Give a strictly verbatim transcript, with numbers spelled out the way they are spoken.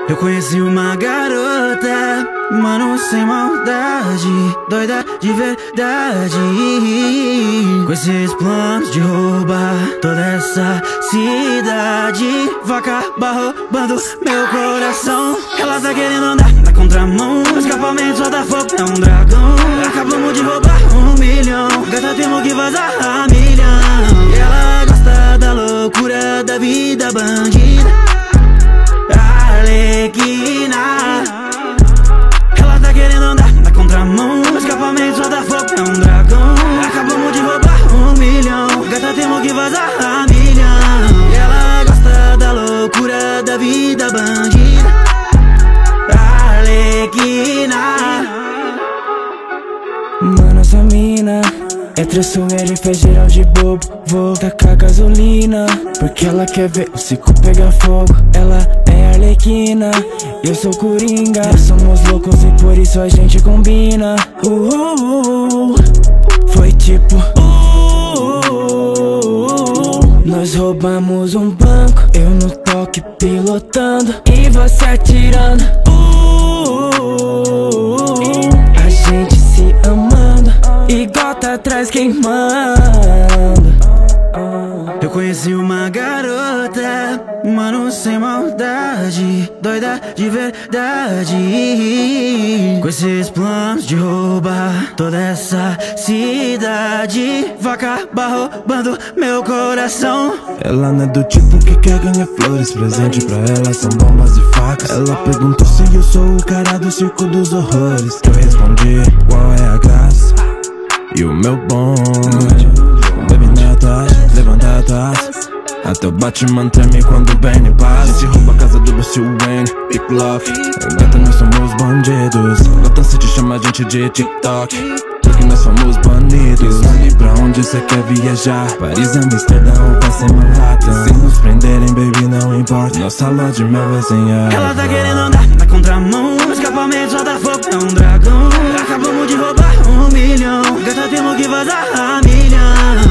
Eu conheci uma garota, mano, sem maldade, doida de verdade, com esses planos de roubar toda essa cidade. Vai acabar roubando meu coração. Ela tá querendo andar na contramão, o escapamento só dá fogo, é um dragão. Acabamos de roubar um milhão, gata, temos que vazar a milhão. E ela gosta da loucura da vida bandida, Arlequina. Ela tá querendo andar na contramão, o escapamento só dá fogo, é um dragão. Acabamos de roubar um milhão, gata, temos que vazar a milhão. E ela gosta da loucura da vida bandida, Arlequina. Mano, essa mina é traiçoeira e faz geral de bobo. Vou tacar gasolina, porque ela quer ver o ciclo pegar fogo. Ela é Arlequina, eu sou Coringa. Nós somos loucos e por isso a gente combina. uh, uh, uh. Foi tipo uh, uh, uh. Nós roubamos um banco, eu no toque pilotando e você atirando. uh, uh, uh. A gente se amando, igual tá atrás queimando. Eu conheci uma garota, mano, sem maldade, doida de verdade, com esses planos de roubar toda essa cidade. Vai acabar roubando meu coração. Ela não é do tipo que quer ganhar flores, presente pra ela são bombas e facas. Ela perguntou se eu sou o cara do circo dos horrores. Eu respondi, qual é a graça? E o meu bonde, baby na taxa, levanta a taça, até o Batman treme quando o Benny passa. A gente rouba a casa do Bruce Wayne, Pick Lock. Gata, nós somos bandidos, Gotham City chama a gente de TikTok, porque nós somos banidos. Escolhe pra onde cê quer viajar, Paris, Amsterdã ou Paris, Manhattan. Se nos prenderem, baby, não importa, nossa lua de mel vai sem ar. Ela tá querendo andar na contramão, o escapamento só dá fogo, é um dragão. Acabamos de roubar um milhão, gata, temos que vazar a milhão.